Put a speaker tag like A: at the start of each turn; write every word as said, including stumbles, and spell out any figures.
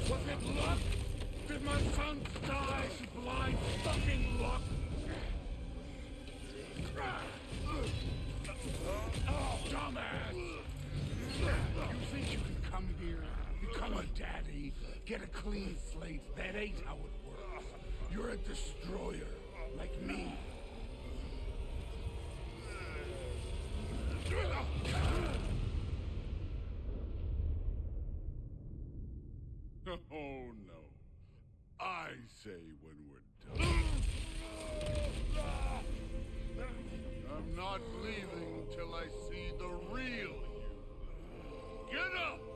A: Was it luck? Did my son die to blind fucking luck? Oh, dumbass! You think you can come here, become a daddy, get a clean slate? That ain't how it works. You're a destroyer, like me. Oh no. I say when we're done. I'm not leaving till I see the real you. Get up!